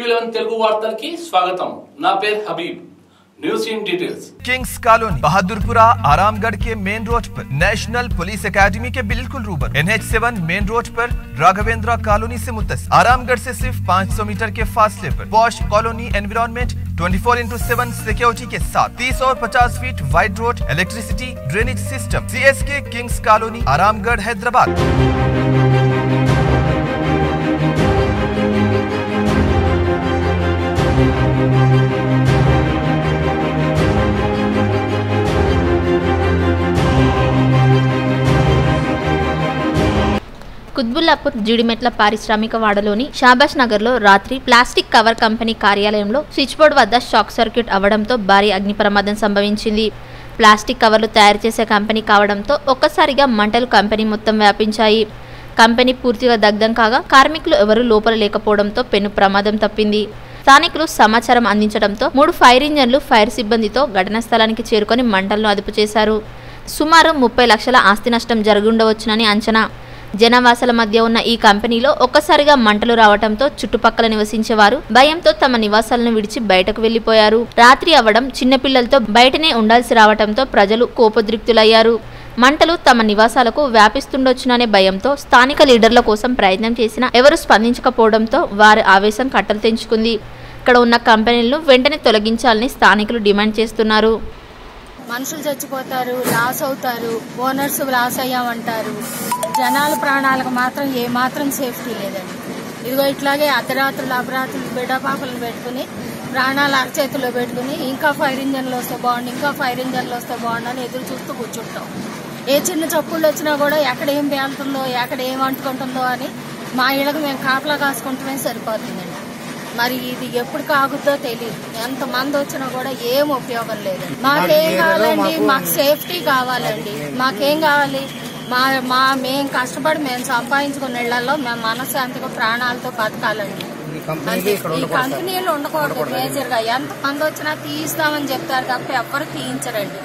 టీవీ11 తెలుగు వార్తలకి స్వాగతం। నా పేరు Habib. News in details. Kings colony Bahadurpura Aramghar के मेन रोड पर नेशनल पुलिस एकेडमी के बिल्कुल रूबर NH7 मेन रोड पर राघवेंद्र कॉलोनी से मुत्तसिल आरामगढ़ से सिर्फ 500 मीटर के फासले पर पॉश कॉलोनी एनवायरनमेंट 24/7 सिक्योरिटी के साथ 30 और 50 feet wide road, electricity, drainage system. CSK Kings colony Aramghar Hyderabad. Quthbullapur Jeedimetla పారిశ్రామిక వాడలోని షాబాష్ నగర్లో రాత్రి ప్లాస్టిక్ కవర్ కంపెనీ కార్యాలయంలో స్విచ్ బోర్డు వద్ద షాక్ సర్క్యూట్ అవ్వడంతో భారీ అగ్ని ప్రమాదం సంభవించింది। ప్లాస్టిక్ కవర్లు తయారు చేసే కంపెనీ కావడంతో ఒక్కసారిగా మంటలు కంపెనీ మొత్తం వ్యాపించాయి। కంపెనీ పూర్తిగా దగ్ధం కాగా కార్మికులు ఎవరూ లోపల లేకపోవడంతో పెను ప్రమాదం తప్పింది। స్థానికులు సమాచారం అందించడంతో 3 ఫైర్ ఇంజన్లు ఫైర్ సిబ్బందితో ఘటనా స్థలానికి చేరుకొని మంటలను అదుపు చేశారు। సుమారు 30 లక్షల ఆస్తి నష్టం జరుగుండవచ్చునని అంచనా। జనవాసాల మధ్య ఉన్న ఈ కంపెనీలో ఒక్కసారిగా మంటలు రావడంతో చుట్టుపక్కల నివసించేవారు భయంతో తమ నివాసాలను విడిచి బయటకు వెళ్లిపోయారు। రాత్రి అవ్వడం, చిన్నపిల్లలతో బయటనే ఉండాల్సి రావడంతో ప్రజలు కోపోద్రిక్తులయ్యారు। మంటలు తమ నివాసాలకు వ్యాపిస్తుండొచ్చుననే భయంతో స్థానిక లీడర్ల కోసం ప్రయత్నం చేసినా ఎవరు స్పందించకపోవడంతో వారి ఆవేశం కట్టలు తెంచుకుంది। ఇక్కడ ఉన్న కంపెనీలను వెంటనే తొలగించాలని స్థానికులు డిమాండ్ చేస్తున్నారు। మనుషులు చచ్చిపోతారు, లాస్ అవుతారు, ఓనర్స్ లాస్ అయ్యామంటారు। జనాల ప్రాణాలకు మాత్రం ఏమాత్రం సేఫ్టీ లేదండి। ఇదిగో ఇట్లాగే అర్ధరాత్రులు అపరాత్రులు బిడ్డపాపలను పెట్టుకుని ప్రాణాలు అరచేతుల్లో పెట్టుకుని ఇంకా ఫైర్ ఇంజన్లు వస్తే బాగుండు, ఇంకా ఫైర్ ఇంజన్లు వస్తే బాగుండు అని ఎదురు చూస్తూ కూర్చుంటాం। ఏ చిన్న చప్పుళ్ళు వచ్చినా కూడా ఎక్కడ ఏం పేలుతుందో, ఎక్కడ ఏం అంటుకుంటుందో అని మా ఇళ్ళకు మేము కాపలా కాసుకుంటమే సరిపోతుందండి। మరి ఇది ఎప్పుడు కాగుద్దో తెలియదు। ఎంతమంది వచ్చినా కూడా ఏం ఉపయోగం లేదండి। మాకేం కావాలండి? మాకు సేఫ్టీ కావాలండి। మాకేం కావాలి? మేము కష్టపడి మేము సంపాదించుకున్న ఇళ్లలో మేము మనశ్శాంతిగా ప్రాణాలతో బతకాలండి। ఈ కంపెనీలు ఉండకూడదు మేజర్ గా। ఎంతమంది వచ్చినా తీయిస్తామని చెప్తారు తప్ప ఎవ్వరు తీయించరండి।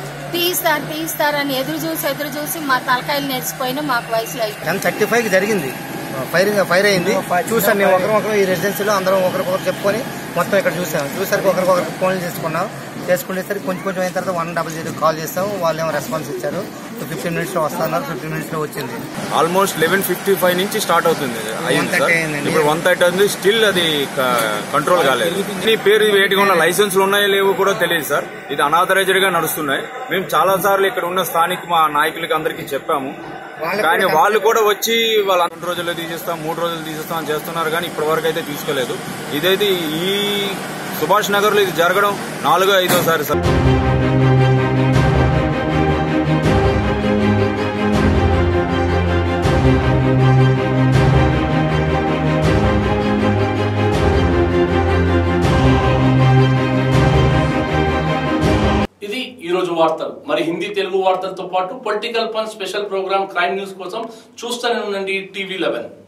తీయిస్తారని ఎదురు చూసి మా తలకాయలు నెరిసిపోయినా మాకు వయసులో అయిపోయింది। 35 జరిగింది ఫైర్ అయింది। చూసాను మేము ఒకరు ఈ రెసిడెన్సీలో అందరం ఒకరికొకరు చెప్పుకొని మొత్తం ఇక్కడ చూసరికి ఒకరికొకరు ఫోన్లు చేసుకునేసరికి కొంచెం అయిన తర్వాత 100 కాల్ చేస్తాం। వాళ్ళు ఏమో రెస్పాన్స్ ఇచ్చారు, 15 మినిట్స్ లో వస్తున్నారు। 15 మినిట్స్ లో వచ్చింది। ఆల్మోస్ట్ 11:55 నుంచి స్టార్ట్ అవుతుంది, ఇప్పుడు 1:30 ఉంది, స్టిల్ అది కంట్రోల్ కాలేదు। ఈ పేరు వేటిగా ఉన్న లైసెన్స్లు ఉన్నాయో లేవో కూడా తెలియదు సార్। ఇది అనాథరైజ్డ్ గా నడుస్తున్నాయి। మేము చాలా సార్లు ఇక్కడ ఉన్న స్థానిక మా నాయకులకి అందరికీ చెప్పాము, కానీ వాళ్ళు కూడా వచ్చి వాళ్ళ 2 రోజుల్లో తీసేస్తాం, 3 రోజులు తీసేస్తాం అని చేస్తున్నారు, కానీ ఇప్పటి వరకు అయితే తీసుకోలేదు। ఇదైతే ఈ సుభాష్ నగర్ లో ఇది జరగడం 4వ 5వ సారి సార్। ఇది ఈ రోజు వార్తలు। మరి హిందీ తెలుగు వార్తలతో పాటు పొలిటికల్ పన్ స్పెషల్ ప్రోగ్రామ్ క్రైమ్ న్యూస్ కోసం చూస్తూనే ఉండండి టీవీ11।